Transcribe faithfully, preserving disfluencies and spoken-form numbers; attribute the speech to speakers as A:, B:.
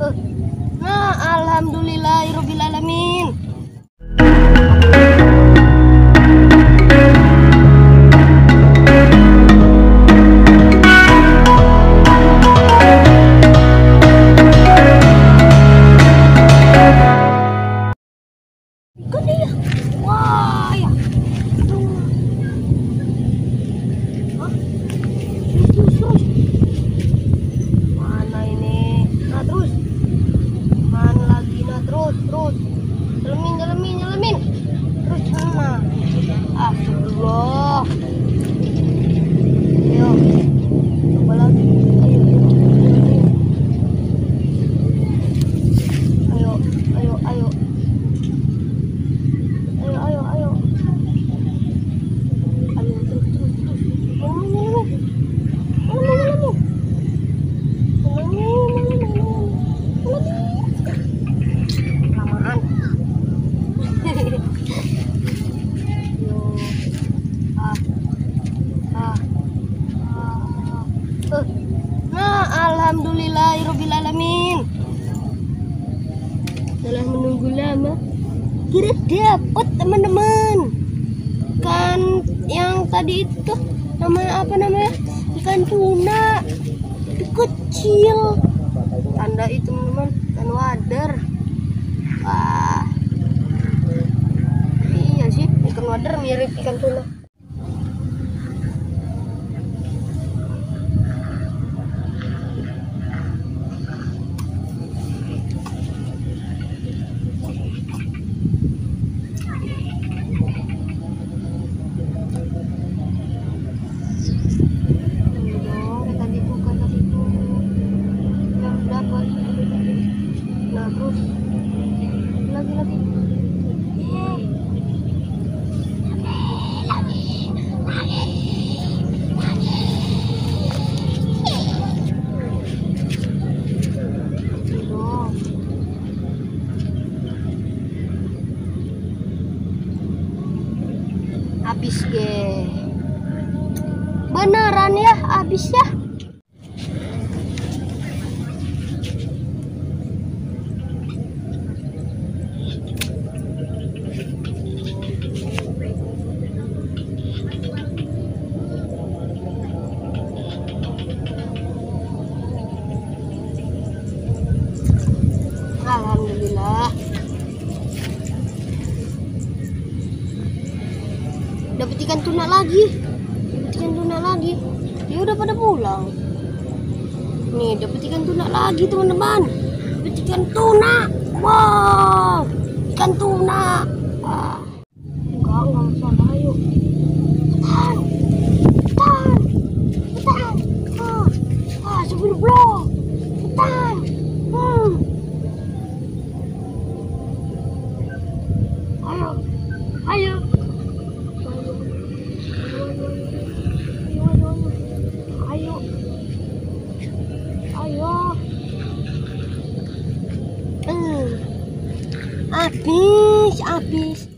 A: Nah, alhamdulillahirabbil alamin. Kan dia. Wah, ya. Aduh. Hah? Terus, terus. Mana ini? Nah, terus. Mana lagi? Nah, terus, terus. Nyelemin, nyelemin, nyelemin. Terus mana? Astagfirullah. Ayo. Coba lagi. Ayo, ayo, ayo, ayo. Ayo, ayo, ayo. Ayo, terus, terus, terus. Nyelemin, nyelemin. Nyelemin, nyelemin. Lamaan. ah, ah, ah. Uh. Nah, alhamdulillahirabbil alamin. Setelah menunggu lama, kira dapat teman-teman. Ikan yang tadi itu namanya apa namanya? Ikan tuna. Kecil. Tanda itu teman-teman, ikan wader. Wah, iya sih, ikan wader mirip ikan tuna. Nah, terus lagi lagi habis ge, beneran ya habis ya. Alhamdulillah. Dapat ikan tuna lagi. Dapat ikan tuna lagi. Dia udah pada pulang. Nih, dapat ikan tuna lagi, teman-teman. Dapat ikan tuna. Wow. Ikan tuna. Ah. Enggak, enggak masalah, ayo. Tahan. Tahan. Tahan. Ah. Ah, sebelum belum. Tahan. Hmm. Ayo, ayo, ayo, ayo, hmm, habis, habis.